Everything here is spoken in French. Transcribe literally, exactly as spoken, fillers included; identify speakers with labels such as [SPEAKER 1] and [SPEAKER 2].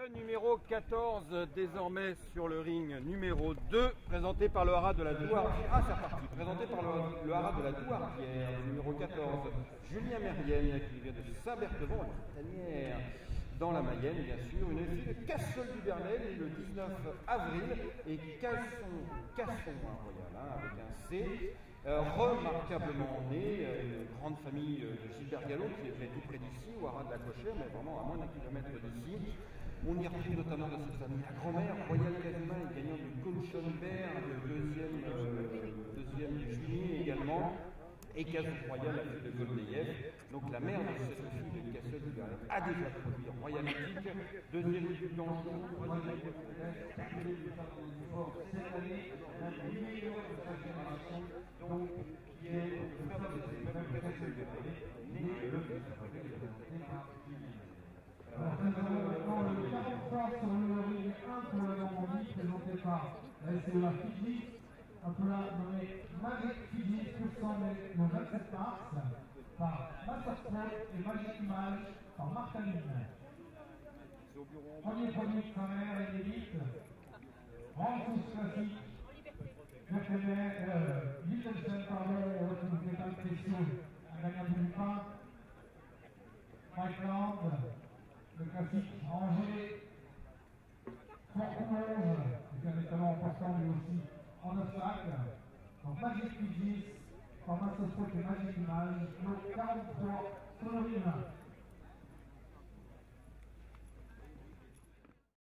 [SPEAKER 1] numéro quatorze, désormais sur le ring numéro deux, présenté par le haras de la Douardière. Ah, c'est reparti. Présenté par le, le haras de la Douardière, numéro quatorze, Julien Mérienne, qui vient de Saint-Berthevant, la Tanière, dans la Mayenne, bien sûr. Une fille de Cassel-du-Bernay, le dix-neuf avril, et Casson, Casson hein, royal, hein, avec un C. Euh, remarquablement né, euh, une grande famille euh, de Gilbert Gallo qui était tout près d'ici, au haras de la Cochère, mais vraiment à moins d'un kilomètre d'ici. On y retrouve notamment de cette famille la grand-mère, Royal Casuma, et gagnant du Colchonberg, deuxième, euh, deuxième juillet également, et Casou Royal, la fille de Goldeyev. Donc la mère de cette fille de Cassel a déjà produit Royal Mythique, deuxième du Blanchon, troisième du cette année, la numéro de sa génération, donc qui est le frère de Cassel né le
[SPEAKER 2] Alors, nous avons maintenant le quarante-trois sur le ring un pour la Normandie, présenté par la S E A Fidji, un peu là nommé Magic Fidji, poussant le vingt-sept mars, par Masterpro et Magic Image, par Marc Aline. Premier produit de sa mère et d'élite, grande course classique, Liechtenstein, pardon, on retrouve des balles précieuses, un gagnant du pain, Mike Land, le classique Angers, Fort Coulonge, qui est un étalon important lui aussi en obstacle. Donc Magic Fidji, par Mastersport et Magic Image, le quarante-trois sur le ring.